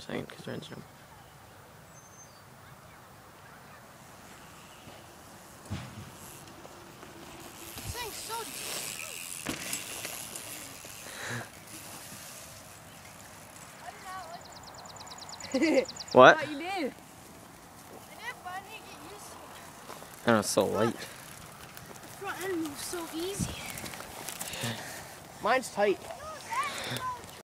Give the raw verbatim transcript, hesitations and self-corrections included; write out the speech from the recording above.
second because they're in Zoom. What? What you did? I did, but I need to get used to it. I know, it's so light. The front end moves so easy. Mine's tight.